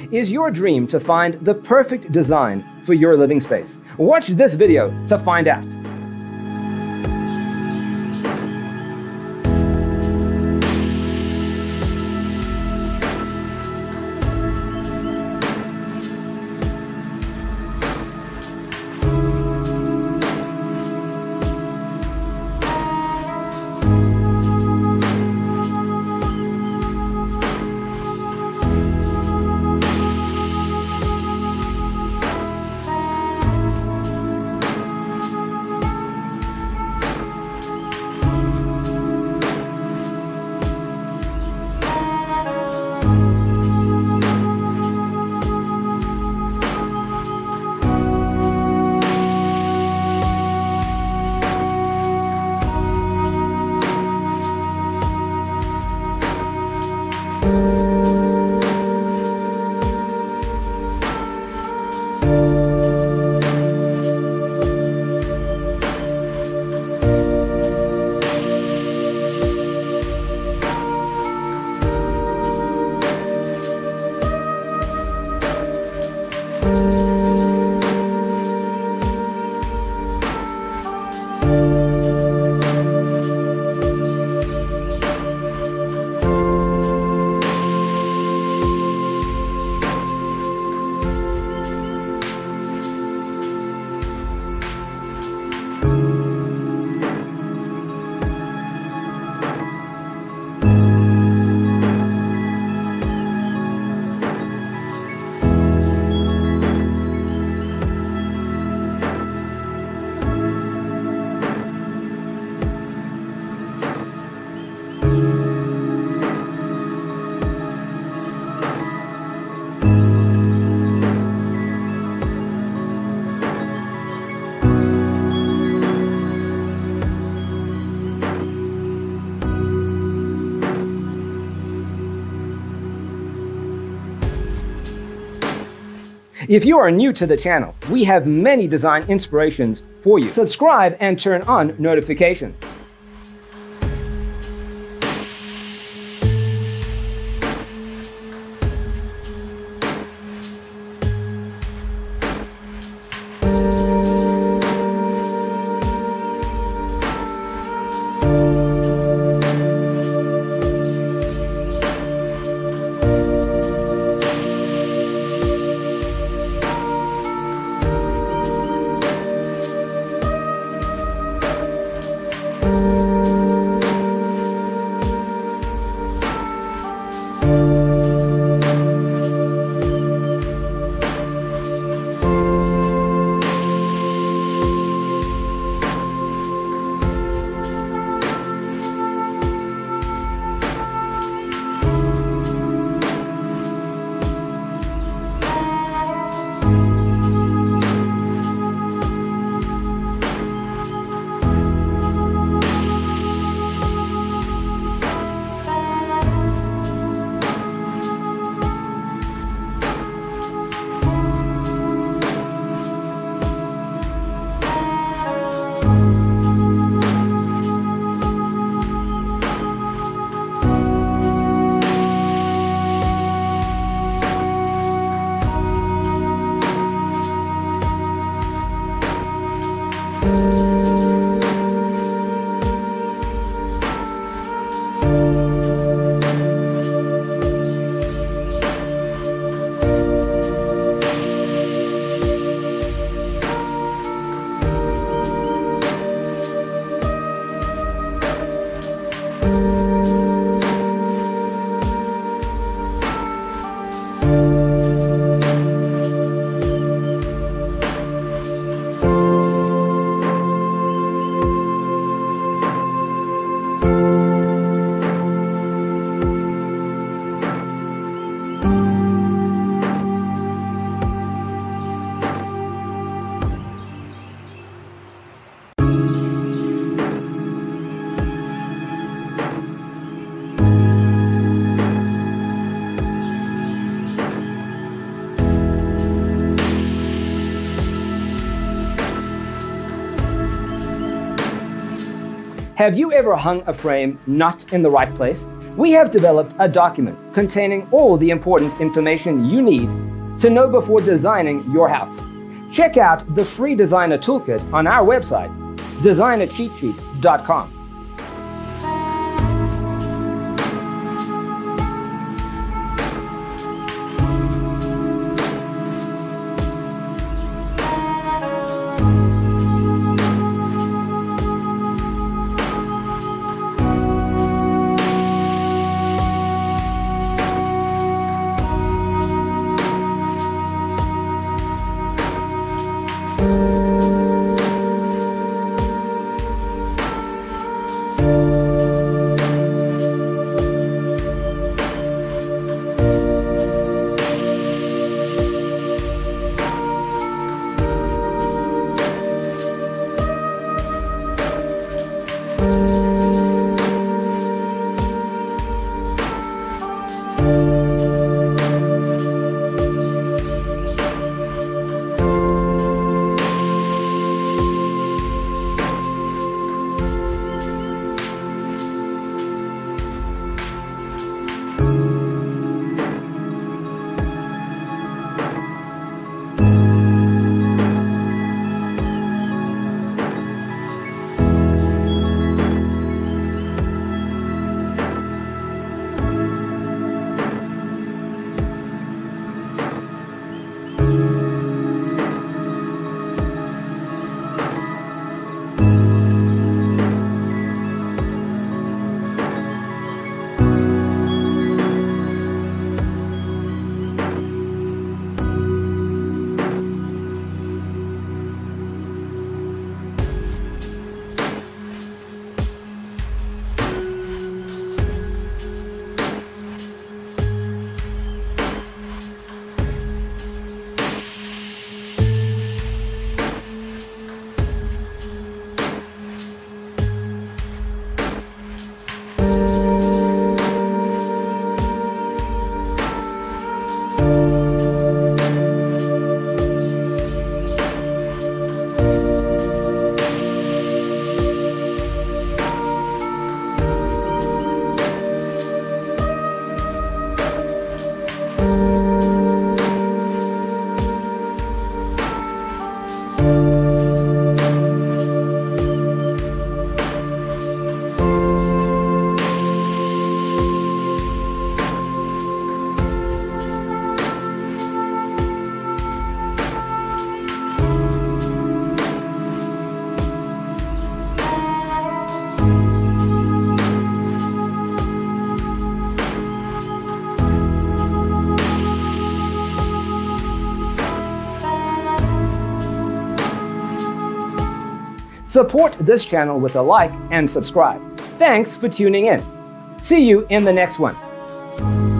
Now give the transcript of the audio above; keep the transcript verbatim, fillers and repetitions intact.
Is your dream to find the perfect design for your living space? Watch this video to find out. If you are new to the channel, we have many design inspirations for you. Subscribe and turn on notifications. Have you ever hung a frame not in the right place? We have developed a document containing all the important information you need to know before designing your house. Check out the free designer toolkit on our website, designer cheat sheet dot com. Support this channel with a like and subscribe. Thanks for tuning in. See you in the next one.